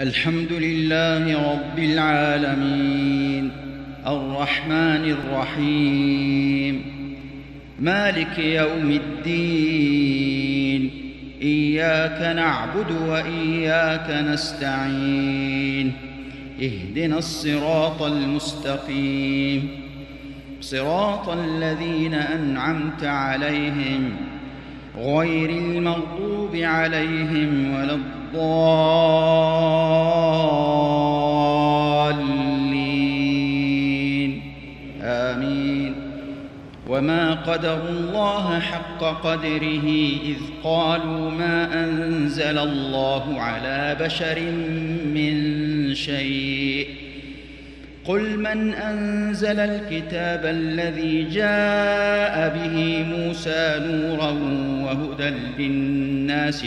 الحمد لله رب العالمين الرحمن الرحيم مالك يوم الدين إياك نعبد وإياك نستعين اهدنا الصراط المستقيم صراط الذين أنعمت عليهم غير المغضوب عليهم ولا الضالين آمين. وما قدروا الله حق قدره إذ قالوا ما أنزل الله على بشر من شيء قل من أنزل الكتاب الذي جاء به موسى نورا وهدى للناس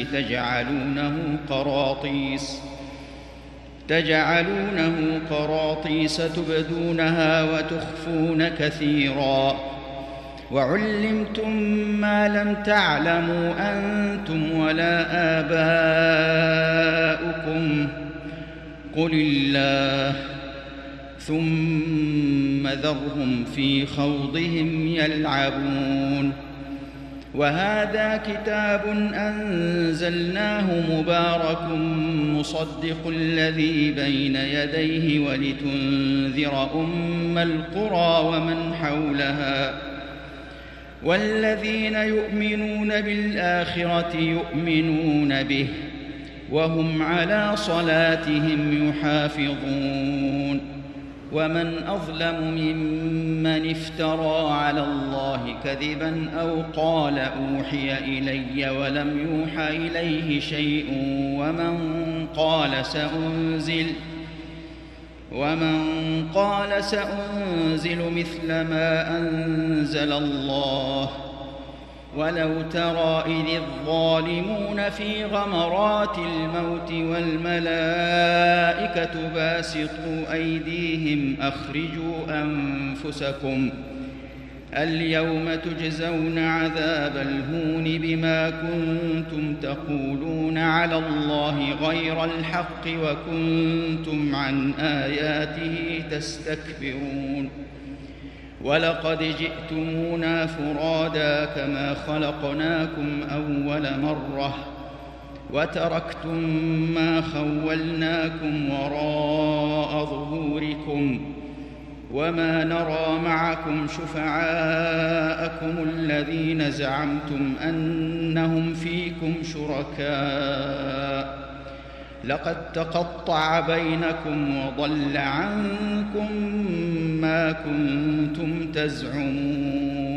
تجعلونه قراطيس تبدونها وتخفون كثيرا وعلمتم ما لم تعلموا أنتم ولا آباؤكم قل الله ثم ذرهم في خوضهم يلعبون. وهذا كتاب أنزلناه مبارك مصدق الذي بين يديه ولتنذر أم القرى ومن حولها والذين يؤمنون بالآخرة يؤمنون به وهم على صلاتهم يحافظون. ومن أظلم ممن افترى على الله كذبا أو قال أوحي إلي ولم يوحى إليه شيء ومن قال سأنزل مثل ما أنزل الله ولو ترى إذ الظالمون في غمرات الموت والملائكة باسطوا أيديهم أخرجوا أنفسكم اليوم تجزون عذاب الهون بما كنتم تقولون على الله غير الحق وكنتم عن آياته تستكبرون. ولقد جئتمونا فرادا كما خلقناكم أول مرة وتركتم ما خولناكم وراء ظهوركم وما نرى معكم شفعاءكم الذين زعمتم أنهم فيكم شركاء لقد تقطع بينكم وضل عنكم ما كنتم تزعمون.